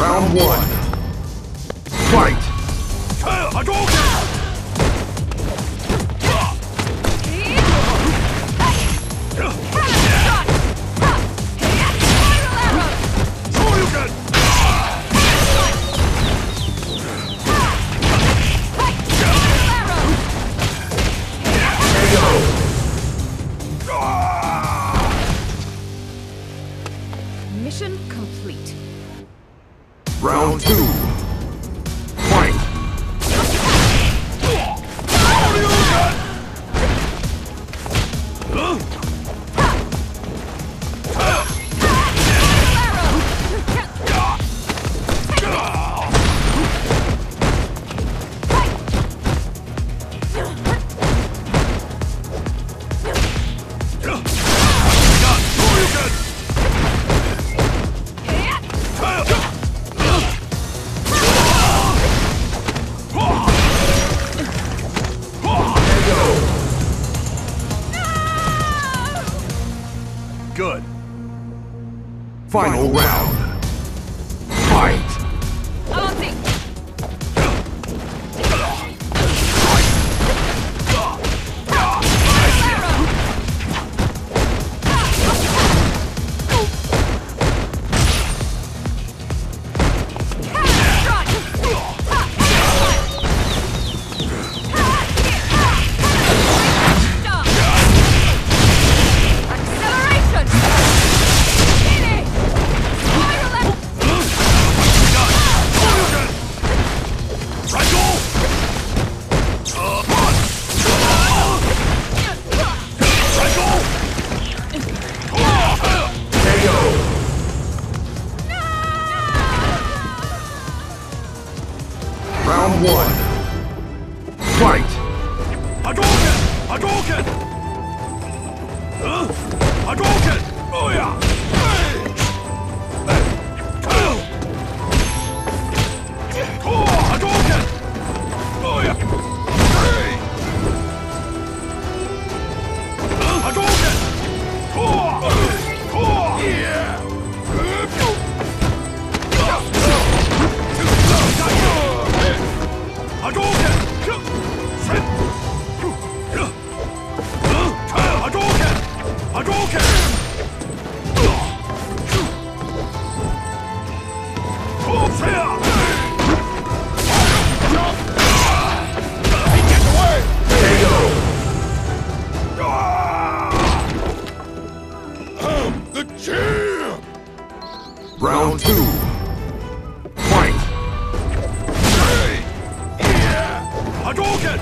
Round one. Fight! Mission complete. Round two. Fight! Good. Final round. Fight! Round one. Fight! Hadouken! Hadouken! Hadouken! Oh yeah! Hadouken! Oh yeah! Hadouken! Yeah! Hadouken! Hadouken! Hadouken! Get away! KO! I'm the champ! Round two. Fight! Hadouken!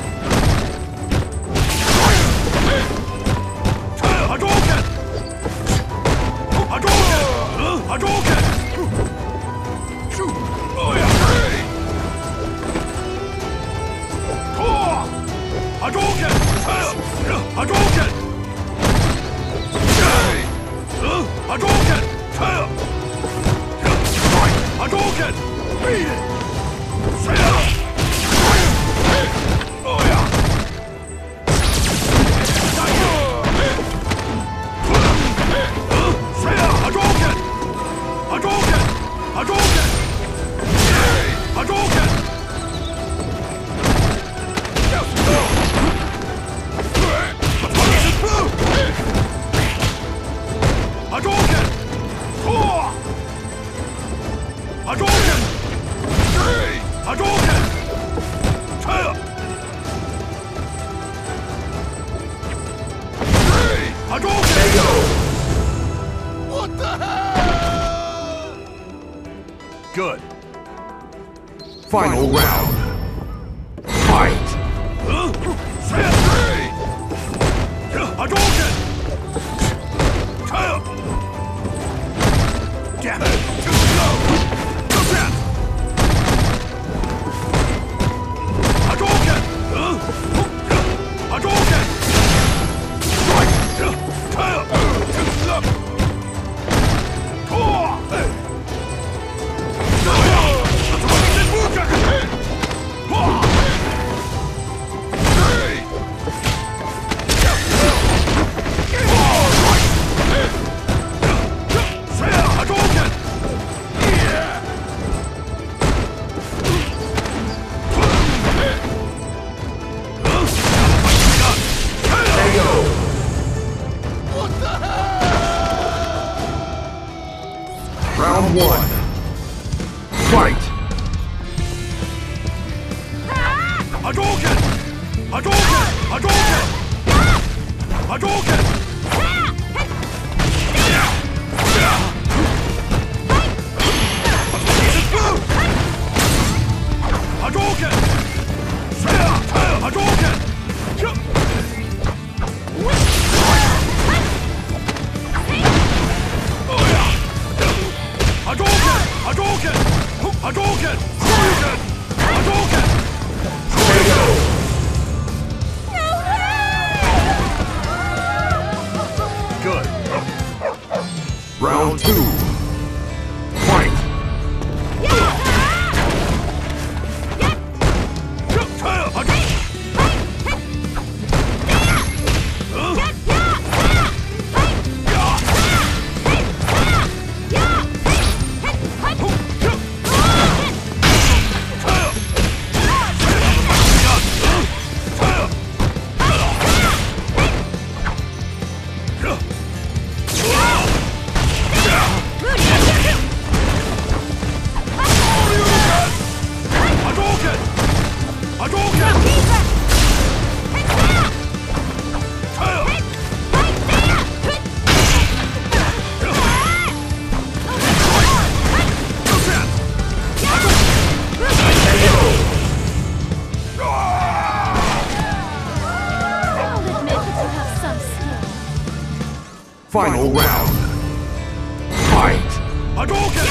Hadouken! Hadouken! Hadouken! Oh yeah! Hadouken! Hadouken! Hadouken! Hadouken! Beat it! Oh yeah! Hadouken! Hadouken! Hadouken! Hadouken! Hadouken! Hadouken! Hadouken! KO! What the hell? Good. Final round. Fight! Hadouken! Damn it! Too slow! Too fast! Hadouken! Hadouken! Right! Too slow! Fight! Hadouken! Hadouken! Hadouken! Hadouken! Hadouken! Hadouken! Hadouken! Hadouken! Hadouken! Hadouken! KO! Good. Round 2. Fight! Final round. Fight! Hadouken!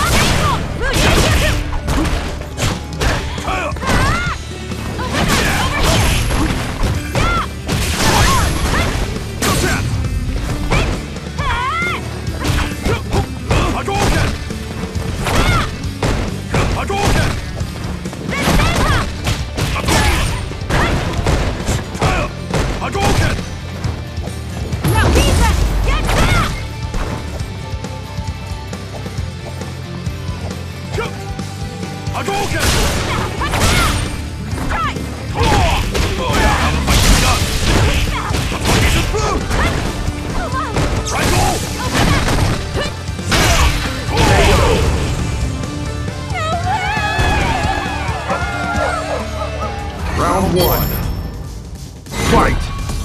Round 1. Fight!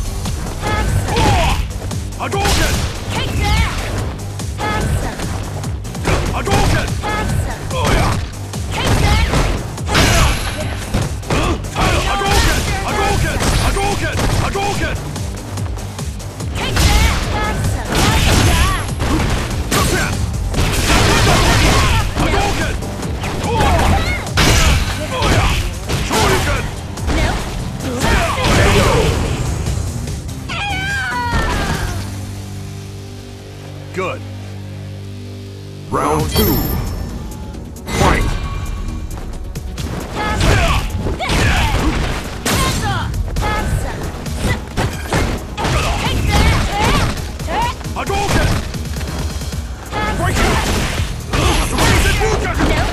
Hadouken! Hadouken! Hadouken! Hadouken! Hadouken! Hadouken! Shoryuken! Good. Round 2. Fight! Hadouken! Break it! Raise Buken!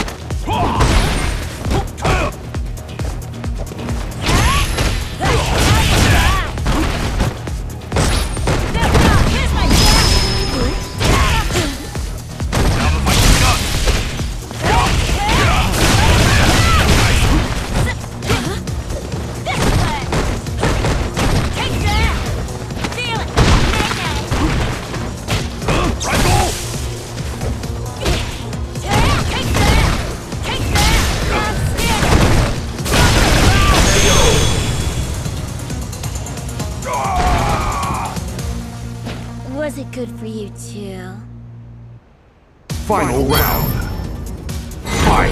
Was it good for you too? Final round. Fight!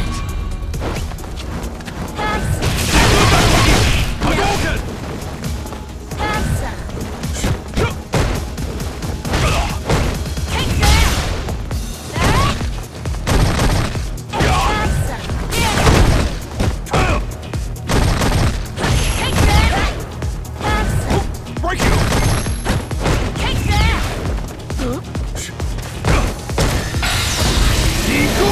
Hadouken! Break you! Eagle!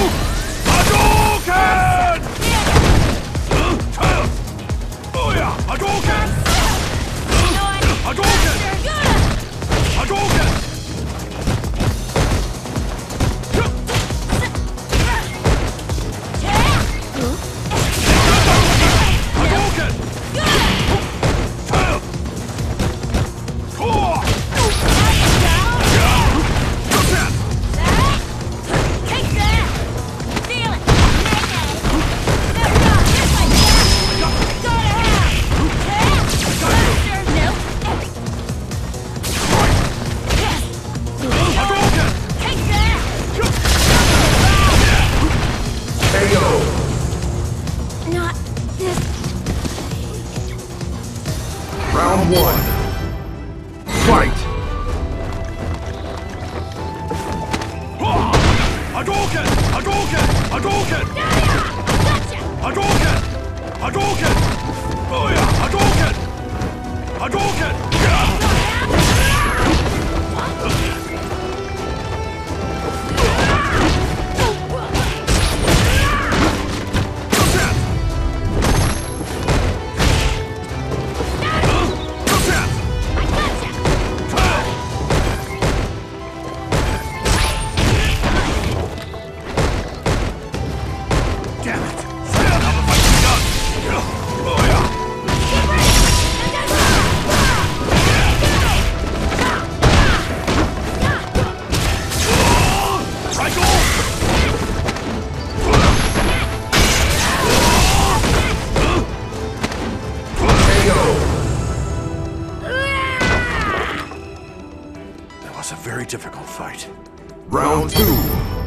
difficult fight. Round 2.